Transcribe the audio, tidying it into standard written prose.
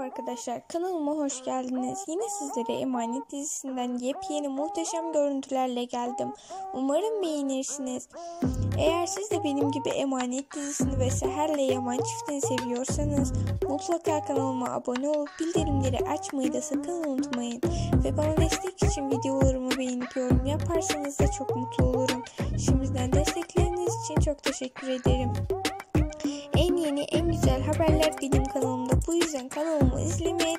arkadaşlar, kanalıma hoş geldiniz. Yine sizlere Emanet dizisinden yepyeni muhteşem görüntülerle geldim. Umarım beğenirsiniz. Eğer siz de benim gibi Emanet dizisini ve Seher'le Yaman çiftini seviyorsanız mutlaka kanalıma abone olup bildirimleri açmayı da sakın unutmayın. Ve bana destek için videolarımı beğenip yorum yaparsanız da çok mutlu olurum. Şimdiden destekleriniz için çok teşekkür ederim. En yeni, en güzel haberler benim kanalımda. Bu yüzden kanalımı izlemeye